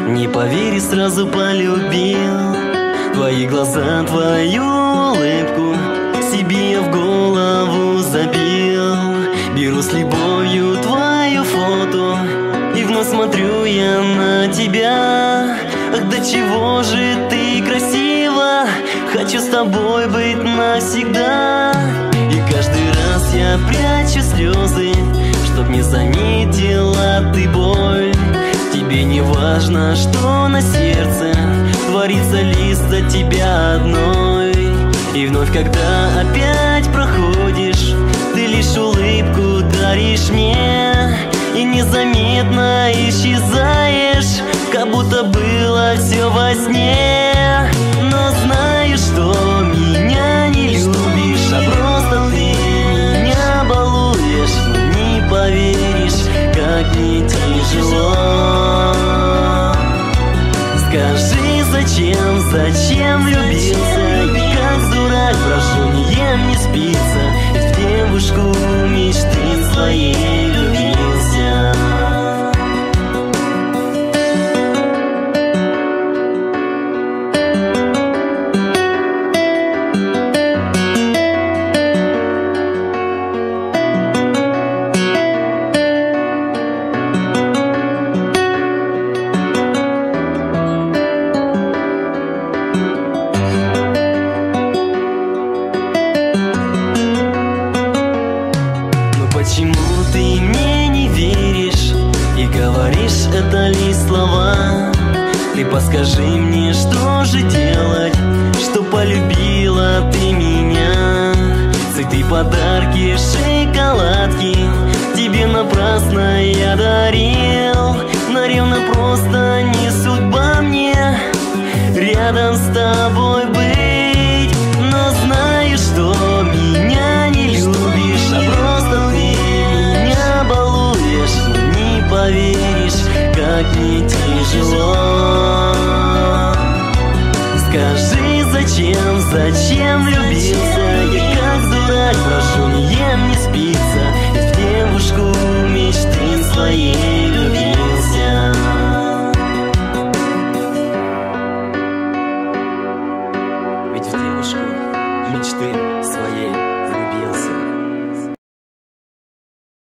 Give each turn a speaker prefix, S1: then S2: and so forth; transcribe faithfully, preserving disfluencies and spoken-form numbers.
S1: Не поверишь, сразу полюбил твои глаза, твою улыбку, себе я в голову забил. Беру с любовью твою фото и вновь смотрю я на тебя. Ах, до чего же ты красива, хочу с тобой быть навсегда. И каждый раз я прячу слезы, чтоб не заметила ты боль. Тебе не важно, что на сердце творится лишь за тебя одной. И вновь, когда опять проходишь, ты лишь улыбку даришь мне, и незаметно исчезаешь, как будто было все во сне. Но знаю, что меня не любишь, а просто ты меня балуешь. Но не поверишь, как мне тяжело. Скажи, зачем, зачем влюбился? И как дурак прошу, не ем, не спится, ведь в девушку мечты своей влюбился. Почему ты мне не веришь и говоришь это лишь слова? Ты подскажи мне, что же делать, что полюбила ты меня. Цветы, подарки, шоколадки тебе напрасно я дарил. Наверно, просто не судьба мне рядом с тобой быть. Но знаю, что меня не любишь, а просто ты меня балуешь. Но не поверишь, как мне тяжело. Скажи, зачем, зачем влюбился? Я как дурак прошу, не ем, не спится, ведь в девушку мечты своей влюбился. Ведь в девушку мечты своей